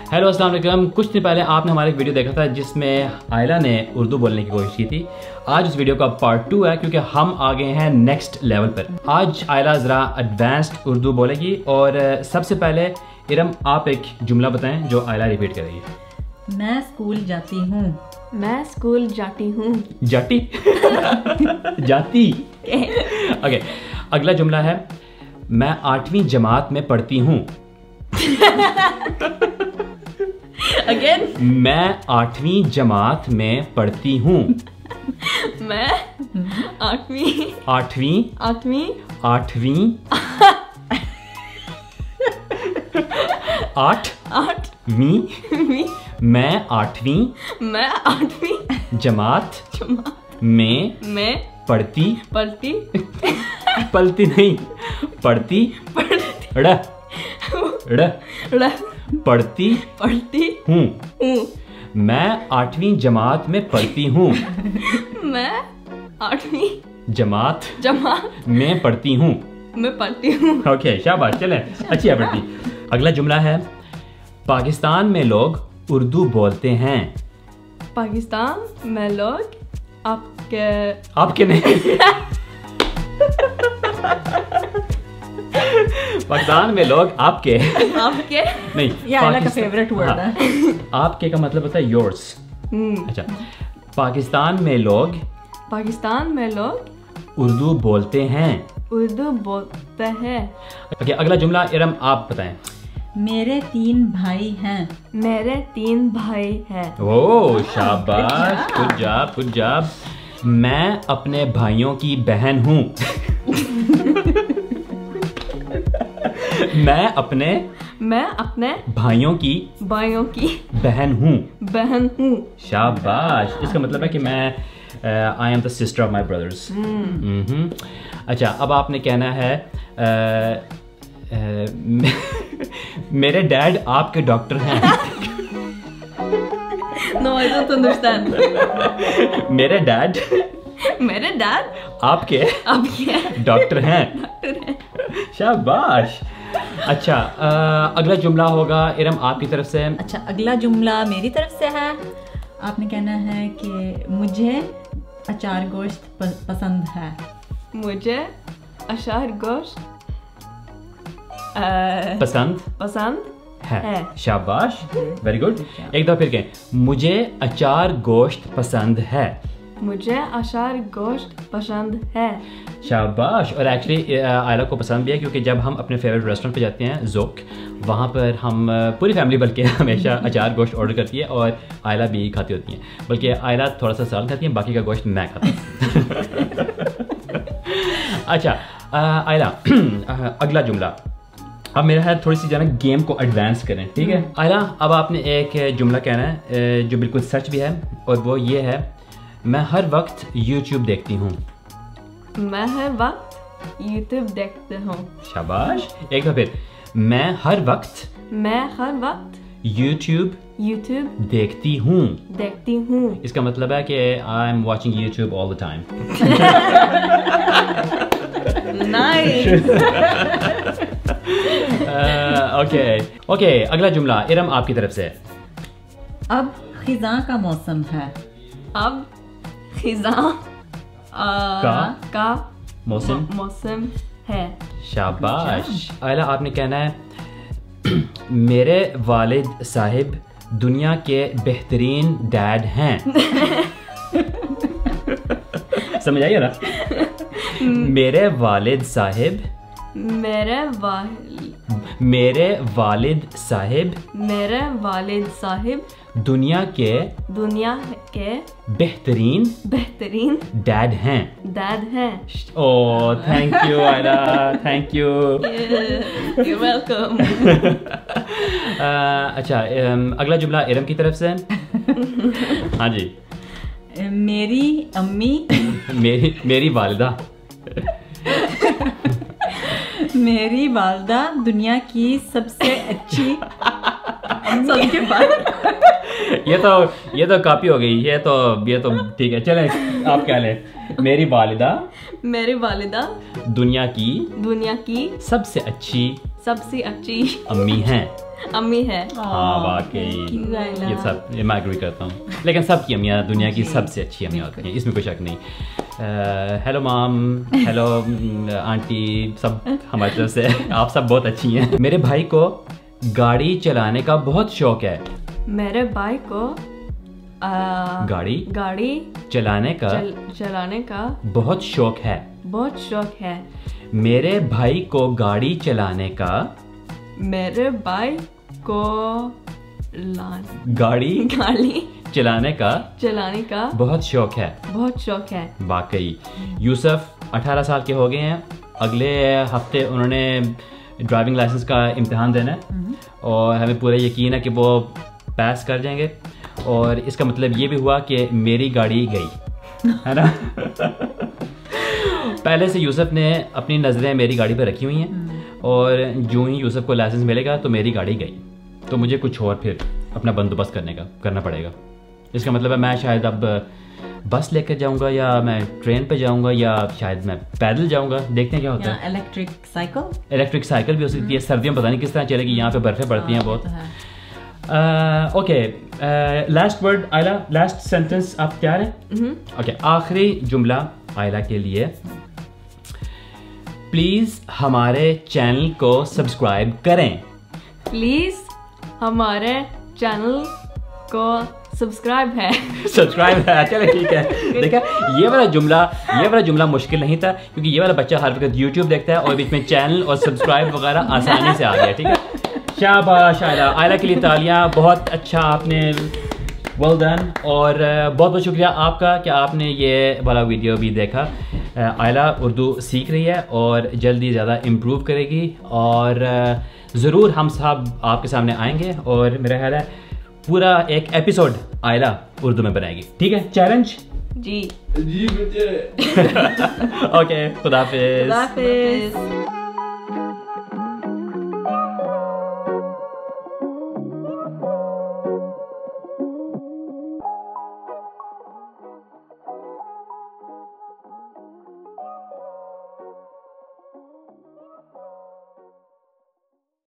Hello अस्सलाम वालेकुम। कुछ दिन पहले आपने हमारा एक वीडियो देखा था जिसमें आयला ने उर्दू बोलने की कोशिश की थी। आज इस वीडियो का पार्ट 2 है क्योंकि हम आ गए हैं नेक्स्ट लेवल पर। आज आयला ज़रा एडवांस्ड उर्दू बोलेगी और सबसे पहले इरम आप एक जुमला बताएं जो आयला रिपीट करेगी। मैं स्कूल जाती हूँ। मैं स्कूल जाती हूँ। जाती जाती ओके। अगला जुमला है मैं 8वीं जमात में पढ़ती हूँ। अगेन मैं 8वीं जमात में पढ़ती हूँ। मैं आठवीं आठवीं आठवीं आठवीं मैं 8वीं जमात में पढ़ती पलती नहीं पढ़ती पढ़ती हूँ। मैं 8वीं जमात में पढ़ती हूँ। मैं 8वीं जमात में पढ़ती हूँ। ओके शाबाश, चलें अच्छी है पढ़ती। अगला जुमला है पाकिस्तान में लोग उर्दू बोलते हैं। पाकिस्तान में लोग आपके नहीं पाकिस्तान में लोग आपके नहीं, ये आयला का फेवरेट वर्ड है। आपके का मतलब होता है योर्स। अच्छा, पाकिस्तान में लोग उर्दू बोलते हैं। ओके, अगला जुमला इरम आप बताएं। मेरे 3 भाई हैं। ओह शाबाश, गुड जॉब। मैं अपने भाइयों की बहन हूँ। मैं अपने भाइयों की बहन हूँ। शाबाश, इसका मतलब है कि मैं I am the sister of my brothers. अच्छा, अब आपने कहना है मेरे डैड आपके डॉक्टर हैं। No, I don't understand. मेरे डैड आपके डॉक्टर हैं। शाबाश। अच्छा, अगला जुमला होगा इरम आपकी तरफ से। अच्छा, अगला जुमला मेरी तरफ से है। आपने कहना है कि मुझे अचार गोश्त पसंद है। मुझे अचार गोश्त पसंद है। शाबाश, वेरी गुड। एक दफा फिर कहें, मुझे अचार गोश्त पसंद है। मुझे अचार गोश्त पसंद है। शाबाश। और एक्चुअली आयला को पसंद भी है क्योंकि जब हम अपने फेवरेट रेस्टोरेंट पे जाते हैं ज़ोक, वहाँ पर हम पूरी फैमिली बल्कि हमेशा अचार गोश्त ऑर्डर करती है और आयला भी खाती होती हैं। बल्कि आयला थोड़ा सा साल खाती है, बाकी का गोश्त मैं खाता हूँ। अच्छा आयला, अगला जुमला अब मेरा है थोड़ी सी जाना गेम को एडवांस करें, ठीक है आयला? अब आपने एक जुमला कहना है जो बिल्कुल सच भी है और वो ये है मैं हर वक्त YouTube देखती हूँ। मैं हर वक्त YouTube देखती हूँ। शाबाश। एक बार फिर, मैं हर वक्त YouTube देखती हूँ। इसका मतलब है कि I am watching YouTube all the time. Nice. Okay, अगला जुमला इरम आपकी तरफ से। अब खिज़ां का मौसम है। अब खिज़ां का मौसम है। शाबाश। आयला आपने कहना है मेरे वालिद साहिब दुनिया के बेहतरीन डैड हैं। समझ आइए ना? मेरे वालिद साहिब दुनिया के बेहतरीन डैड हैं। Oh thank you Ayla, thank you. You're welcome. अच्छा, अगला जुमला इरम की तरफ से। हाँ जी। मेरी अम्मी मेरी वालिदा दुनिया की सबसे अच्छी सबके पास ये तो काफी हो गई। ये तो ठीक है, चले आप क्या लें। मेरी वालिदा दुनिया की सबसे अच्छी अम्मी हैं। अम्मी है। हाँ वाकई, ये सब ये मैं एग्री करता हूँ, लेकिन सबकी अम्मियाँ दुनिया की सबसे अच्छी अम्मियाँ होती हैं, इसमें कोई शक नहीं। हेलो माम, हेलो आंटी, सब हमारी तरफ से आप सब बहुत अच्छी हैं। मेरे भाई को गाड़ी चलाने का बहुत शौक है। मेरे भाई को गाड़ी चलाने का बहुत शौक है। मेरे भाई को गाड़ी चलाने का गाड़ी चलाने का बहुत शौक है। वाकई यूसुफ 18 साल के हो गए हैं, अगले हफ्ते उन्होंने ड्राइविंग लाइसेंस का इम्तिहान देना है और हमें पूरा यकीन है कि वो पास कर जाएंगे, और इसका मतलब ये भी हुआ कि मेरी गाड़ी गई है ना। पहले से यूसुफ ने अपनी नज़रें मेरी गाड़ी पर रखी हुई हैं, और जो ही यूसुफ को लाइसेंस मिलेगा तो मेरी गाड़ी गई, तो मुझे कुछ और फिर अपना बंदोबस्त करना पड़ेगा। इसका मतलब है मैं शायद अब बस लेकर जाऊंगा, या मैं ट्रेन पे जाऊंगा, या शायद मैं पैदल जाऊंगा, देखते हैं क्या होता है। इलेक्ट्रिक साइकिल भी हो सकती है। सर्दियों में पता नहीं किस तरह चलेगी, यहाँ पे बर्फें पड़ती हैं बहुत। Okay, last word Ayla, last sentence, आप तैयार हैं? ओके, आखिरी जुमला आयला के लिए, प्लीज हमारे चैनल को सब्सक्राइब करें। प्लीज हमारे चैनल को सब्सक्राइब है। चलो ठीक है। देखा, ये वाला जुमला मुश्किल नहीं था, क्योंकि ये वाला बच्चा हर वक्त YouTube देखता है और बीच में चैनल और सब्सक्राइब वगैरह आसानी से आ गया। ठीक है, शाबाश आयला, आयला के लिए तालियां, बहुत अच्छा आपने, वेल डन, और बहुत बहुत शुक्रिया आपका कि आपने ये वाला वीडियो भी देखा। आयला उर्दू सीख रही है और जल्दी ज़्यादा इम्प्रूव करेगी, और ज़रूर हम सब आपके सामने आएंगे, और मेरा ख्याल है पूरा एक एपिसोड आयला उर्दू में बनाएगी। ठीक है, चैलेंज जी मुझे। ओके, खुदा हाफिज़।